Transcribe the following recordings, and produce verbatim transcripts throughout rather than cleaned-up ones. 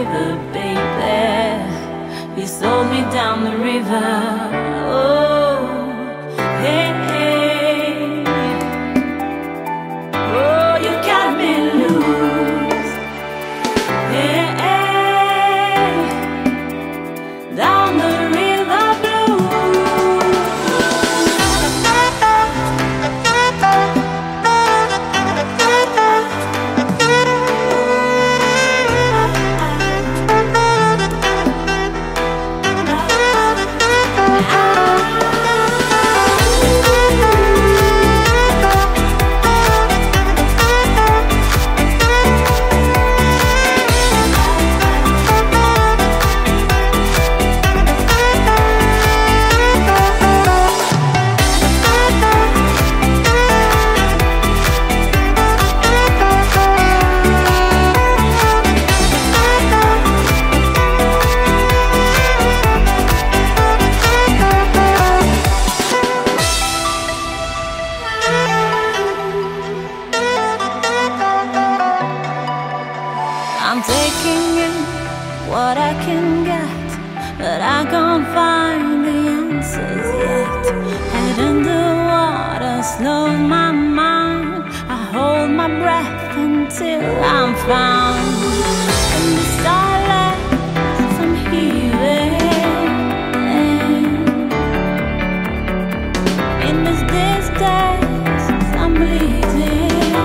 river, baby. You sold me down the river. Oh, hey, hey. Oh, you got me loose. Hey, hey. Down the river blue. I'm taking in what I can get, but I can't find the answers yet. Head underwater, slow my mind. I hold my breath until I'm found. In the silence, I'm healing. In this distance, I'm bleeding.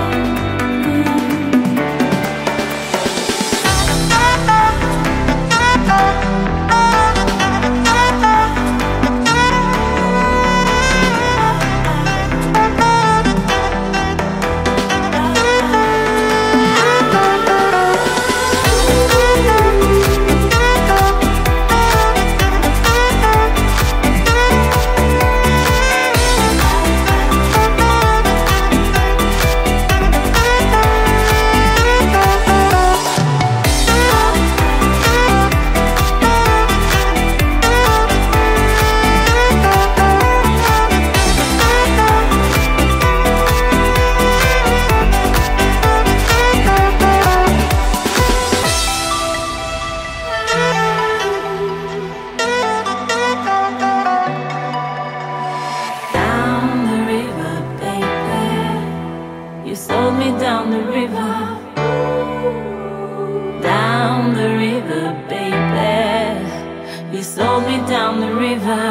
You sold me down the river, down the river, baby. You sold me down the river.